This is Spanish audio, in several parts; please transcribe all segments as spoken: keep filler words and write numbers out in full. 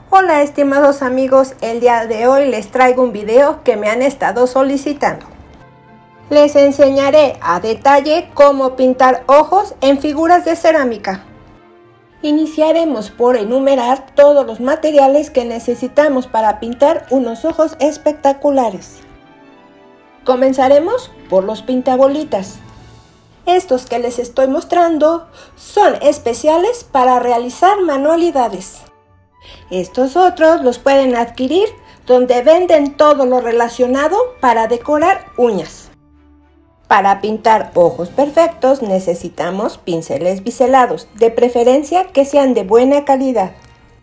Hola estimados amigos, el día de hoy les traigo un video que me han estado solicitando. Les enseñaré a detalle cómo pintar ojos en figuras de cerámica. Iniciaremos por enumerar todos los materiales que necesitamos para pintar unos ojos espectaculares. Comenzaremos por los pintabolitas. Estos que les estoy mostrando son especiales para realizar manualidades. Estos otros los pueden adquirir donde venden todo lo relacionado para decorar uñas. Para pintar ojos perfectos necesitamos pinceles biselados, de preferencia que sean de buena calidad.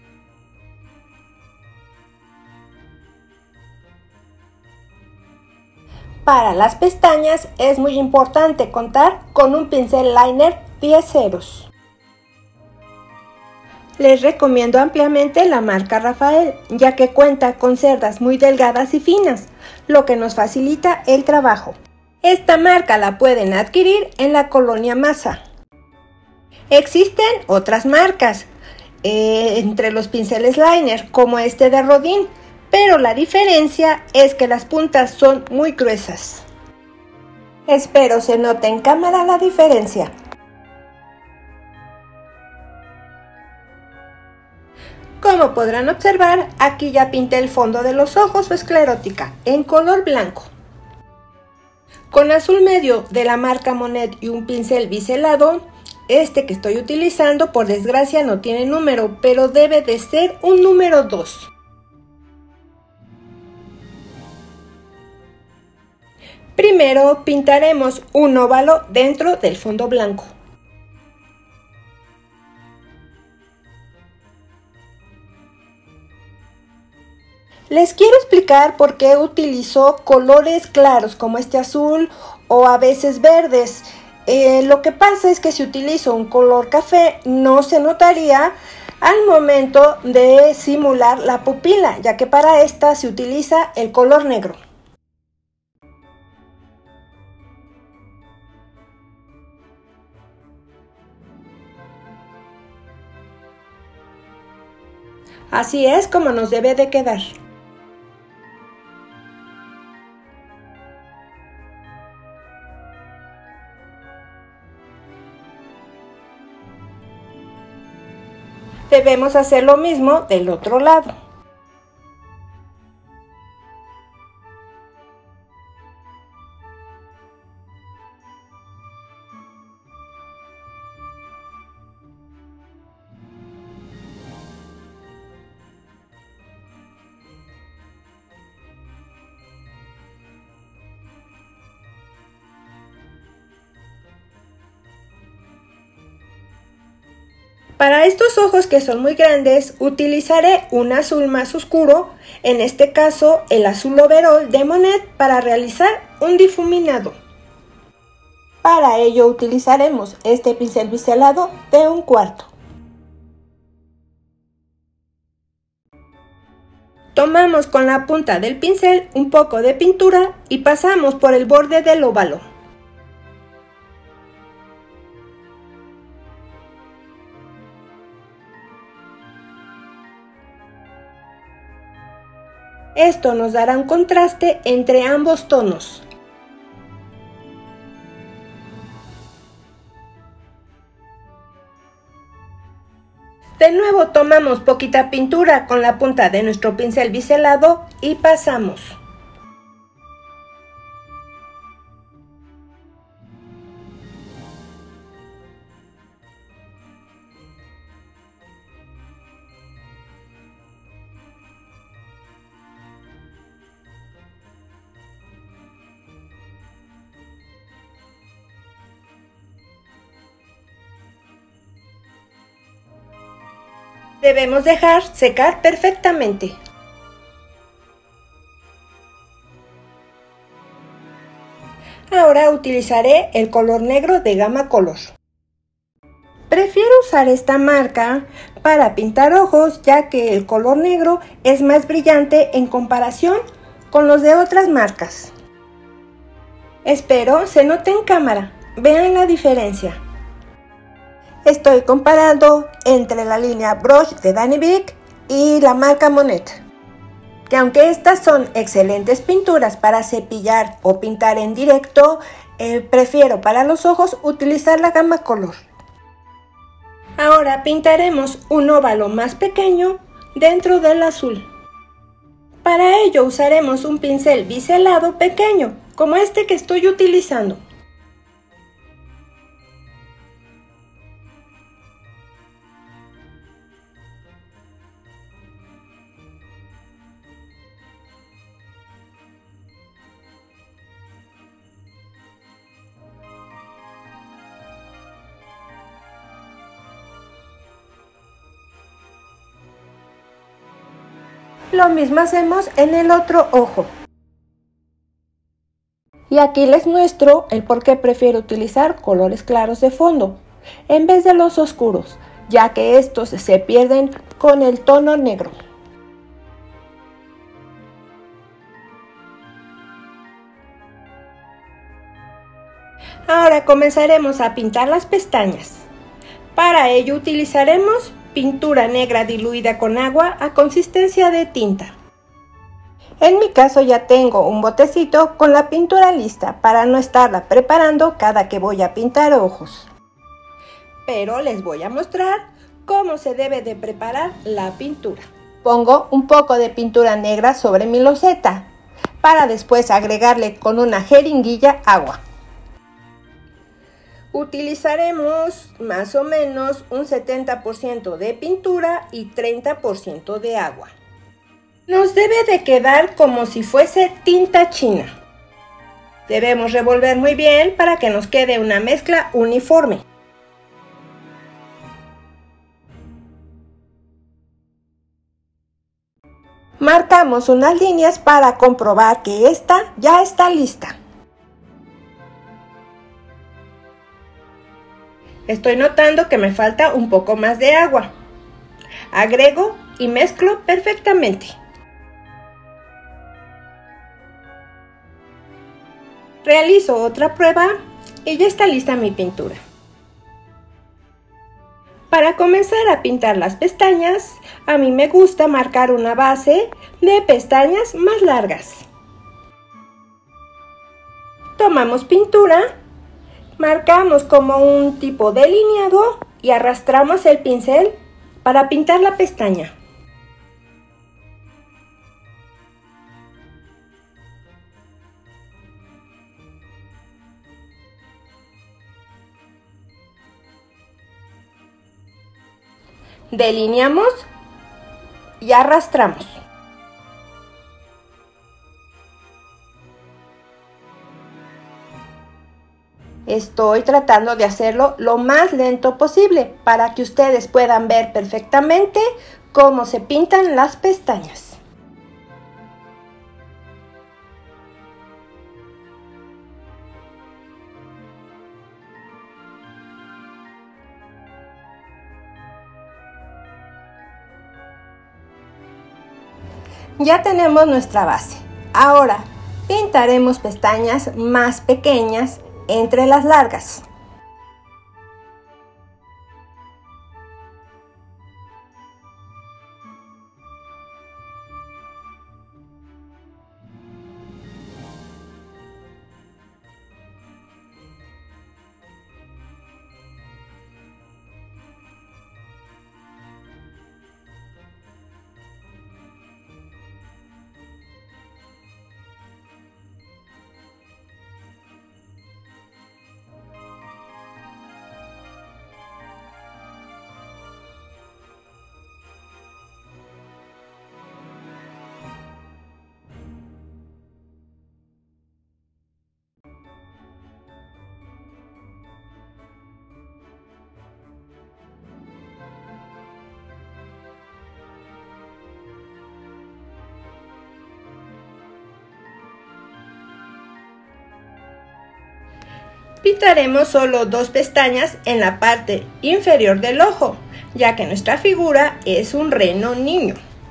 Para las pestañas es muy importante contar con un pincel liner diez ceros. Les recomiendo ampliamente la marca Rafael, ya que cuenta con cerdas muy delgadas y finas, lo que nos facilita el trabajo. Esta marca la pueden adquirir en la colonia Masa. Existen otras marcas, eh, entre los pinceles liner, como este de Rodin, pero la diferencia es que las puntas son muy gruesas. Espero se note en cámara la diferencia. Como podrán observar, aquí ya pinté el fondo de los ojos o esclerótica en color blanco. Con azul medio de la marca Monet y un pincel biselado, este que estoy utilizando por desgracia no tiene número, pero debe de ser un número dos. Primero pintaremos un óvalo dentro del fondo blanco. Les quiero explicar por qué utilizo colores claros como este azul o a veces verdes. Eh, lo que pasa es que si utilizo un color café no se notaría al momento de simular la pupila, ya que para esta se utiliza el color negro. Así es como nos debe de quedar. Debemos hacer lo mismo del otro lado. Para estos ojos que son muy grandes, utilizaré un azul más oscuro, en este caso el azul overol de Monet, para realizar un difuminado. Para ello utilizaremos este pincel biselado de un cuarto. Tomamos con la punta del pincel un poco de pintura y pasamos por el borde del óvalo. Esto nos dará un contraste entre ambos tonos. De nuevo tomamos poquita pintura con la punta de nuestro pincel biselado y pasamos. Debemos dejar secar perfectamente. Ahora utilizaré el color negro de Gama Color. Prefiero usar esta marca para pintar ojos, ya que el color negro es más brillante en comparación con los de otras marcas. Espero se note en cámara, vean la diferencia. Estoy comparando entre la línea Brush de Danny Bic y la marca Monet, que aunque estas son excelentes pinturas para cepillar o pintar en directo, eh, prefiero para los ojos utilizar la gama color. Ahora pintaremos un óvalo más pequeño dentro del azul. Para ello usaremos un pincel biselado pequeño, como este que estoy utilizando. Lo mismo hacemos en el otro ojo. Y aquí les muestro el por qué prefiero utilizar colores claros de fondo en vez de los oscuros, ya que estos se pierden con el tono negro. Ahora comenzaremos a pintar las pestañas. Para ello utilizaremos pintura negra diluida con agua a consistencia de tinta. En mi caso ya tengo un botecito con la pintura lista para no estarla preparando cada que voy a pintar ojos. Pero les voy a mostrar cómo se debe de preparar la pintura. Pongo un poco de pintura negra sobre mi loseta para después agregarle con una jeringuilla agua. Utilizaremos más o menos un setenta por ciento de pintura y treinta por ciento de agua. Nos debe de quedar como si fuese tinta china. Debemos revolver muy bien para que nos quede una mezcla uniforme. Marcamos unas líneas para comprobar que esta ya está lista. Estoy notando que me falta un poco más de agua. Agrego y mezclo perfectamente. Realizo otra prueba y ya está lista mi pintura. Para comenzar a pintar las pestañas, a mí me gusta marcar una base de pestañas más largas. Tomamos pintura, marcamos como un tipo delineado y arrastramos el pincel para pintar la pestaña. Delineamos y arrastramos. Estoy tratando de hacerlo lo más lento posible para que ustedes puedan ver perfectamente cómo se pintan las pestañas. Ya tenemos nuestra base. Ahora pintaremos pestañas más pequeñas entre las largas. Pintaremos solo dos pestañas en la parte inferior del ojo, ya que nuestra figura es un reno niño.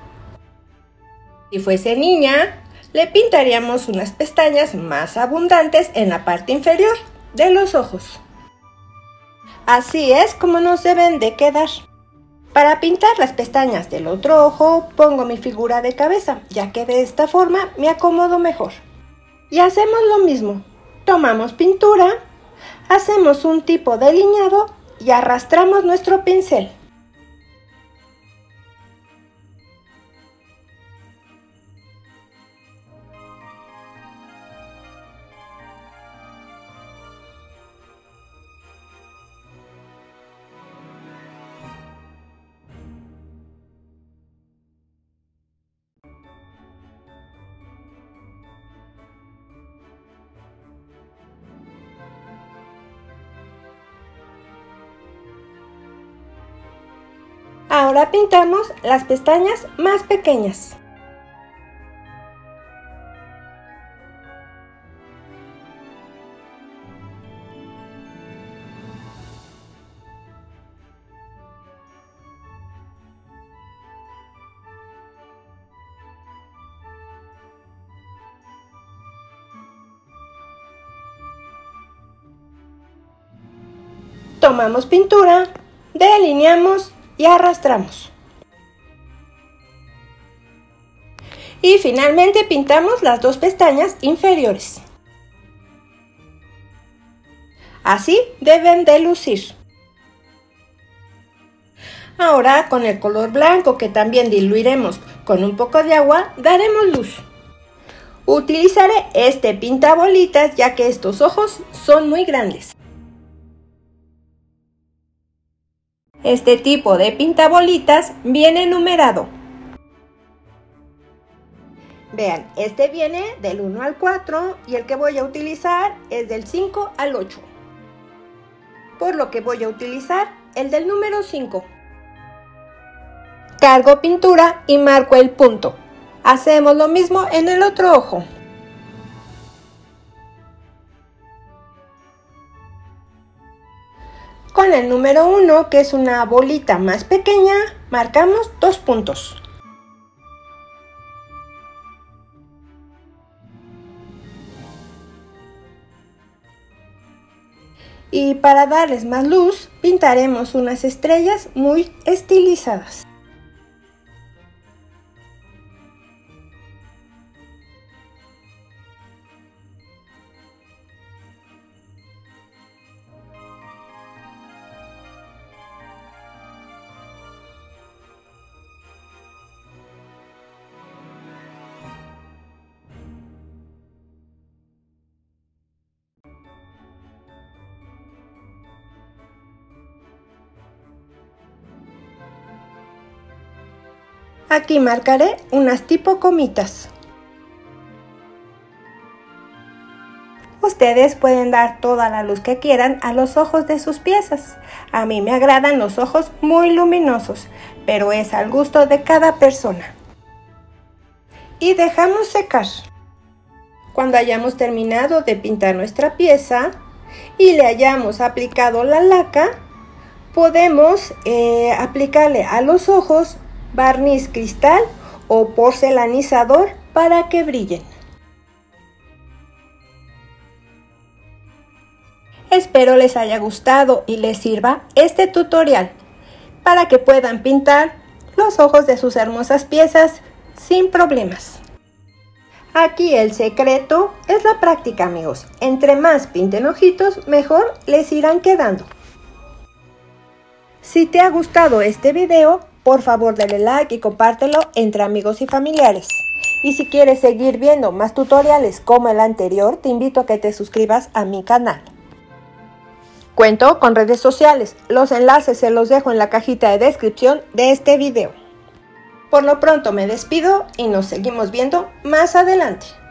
Si fuese niña, le pintaríamos unas pestañas más abundantes en la parte inferior de los ojos. Así es como nos deben de quedar. Para pintar las pestañas del otro ojo, pongo mi figura de cabeza, ya que de esta forma me acomodo mejor. Y hacemos lo mismo. Tomamos pintura, hacemos un tipo de delineado y arrastramos nuestro pincel. Ahora pintamos las pestañas más pequeñas. Tomamos pintura, delineamos y arrastramos. Y finalmente pintamos las dos pestañas inferiores. Así deben de lucir. Ahora con el color blanco, que también diluiremos con un poco de agua, daremos luz. Utilizaré este pintabolitas ya que estos ojos son muy grandes. Este tipo de pintabolitas viene numerado. Vean, este viene del uno al cuatro y el que voy a utilizar es del cinco al ocho. Por lo que voy a utilizar el del número cinco. Cargo pintura y marco el punto. Hacemos lo mismo en el otro ojo. Con el número uno, que es una bolita más pequeña, marcamos dos puntos. Y para darles más luz, pintaremos unas estrellas muy estilizadas. Aquí marcaré unas tipo comitas. Ustedes pueden dar toda la luz que quieran a los ojos de sus piezas. A mí me agradan los ojos muy luminosos, pero es al gusto de cada persona. Y dejamos secar. Cuando hayamos terminado de pintar nuestra pieza y le hayamos aplicado la laca, podemos eh, aplicarle a los ojos barniz cristal o porcelanizador para que brillen. Espero les haya gustado y les sirva este tutorial para que puedan pintar los ojos de sus hermosas piezas sin problemas. Aquí el secreto es la práctica, amigos. Entre más pinten ojitos, mejor les irán quedando. Si te ha gustado este video, por favor dale like y compártelo entre amigos y familiares. Y si quieres seguir viendo más tutoriales como el anterior, te invito a que te suscribas a mi canal. Cuento con redes sociales, los enlaces se los dejo en la cajita de descripción de este video. Por lo pronto me despido y nos seguimos viendo más adelante.